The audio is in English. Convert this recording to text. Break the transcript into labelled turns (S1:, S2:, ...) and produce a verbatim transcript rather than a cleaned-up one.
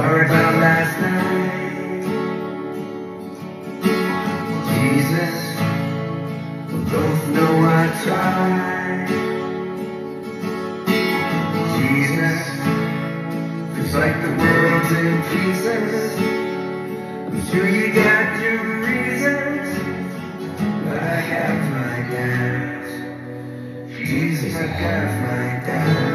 S1: Sorry about last night. Jesus, we both know I tried. Jesus, feels like the world's in pieces. I'm sure you got your reasons, but I have my doubts. Jesus, I got my doubts.